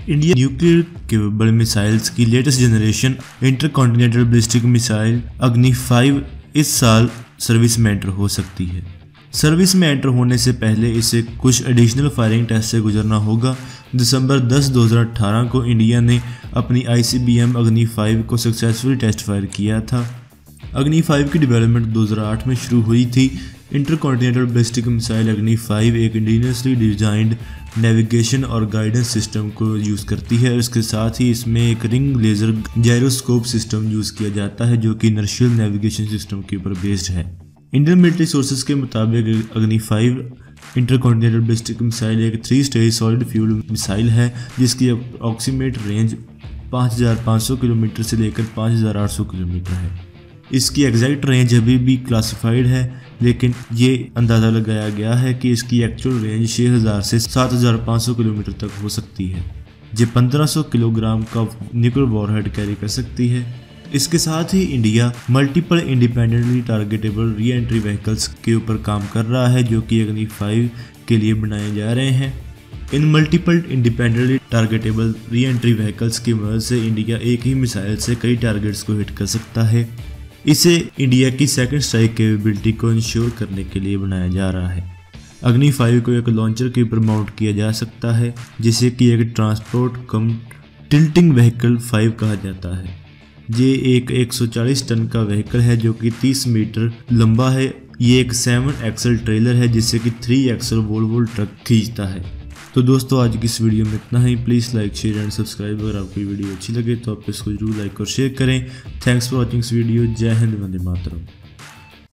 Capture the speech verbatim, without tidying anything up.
India nuclear capable missiles की latest generation intercontinental ballistic missile Agni five इस साल service में एंटर हो सकती है। सर्विस में एंटर होने से पहले इसे कुछ एडिशनल फायरिंग टेस्ट से गुजरना होगा। दिसंबर दस दो हज़ार अठारह को इंडिया ने अपनी I C B M Agni five को सक्सेसफुली टेस्ट फायर किया था। अग्नि फाइव की डेवलपमेंट दो हज़ार आठ में शुरू हुई थी। Intercontinental ballistic missile Agni five एक इंडिजिनियसली डिजाइंड नेविगेशन और गाइडेंस सिस्टम को यूज़ करती है। इसके साथ ही इसमें एक ring laser gyroscope system use किया जाता है जो कि इनर्शियल नेविगेशन सिस्टम के ऊपर बेस्ड है। इंडियन मिलिट्री सोर्सेज के मुताबिक Agni five intercontinental ballistic missile एक three stage solid fuel missile है जिसकी अप्रॉक्सीमेट रेंज पाँच हज़ार पाँच सौ किलोमीटर से लेकर पाँच हज़ार आठ सौ किलोमीटर है। इसकी एग्जैक्ट रेंज अभी भी क्लासिफाइड है, लेकिन ये अंदाज़ा लगाया गया है कि इसकी एक्चुअल रेंज छः हज़ार से सात हज़ार पाँच सौ किलोमीटर तक हो सकती है। ये पंद्रह सौ किलोग्राम का न्यूक्लियर वॉरहेड कैरी कर सकती है। इसके साथ ही India multiple independently targetable re entry vehicles के ऊपर काम कर रहा है जो कि अग्नि फाइव के लिए बनाए जा रहे हैं। इन multiple independently targetable re entry vehicles की मदद से इंडिया एक ही मिसाइल से कई टारगेट्स को हिट कर सकता है। इसे इंडिया की सेकंड स्ट्राइक कैपेबिलिटी को इंश्योर करने के लिए बनाया जा रहा है। अग्नि फाइव को एक लॉन्चर के ऊपर माउंट किया जा सकता है जिसे कि एक transport cum tilting vehicle five कहा जाता है। ये एक एक सौ चालीस टन का व्हीकल है जो कि तीस मीटर लंबा है। ये एक सेवन एक्सल ट्रेलर है जिससे कि थ्री एक्सल वोल्वो ट्रक खींचता है। तो दोस्तों आज की इस वीडियो में इतना ही। Please like share and subscribe. अगर आपको वीडियो अच्छी लगे तो आप इसको जरूर लाइक और शेयर करें। Thanks for watching this video. जय हिंद, वंदे मातरम।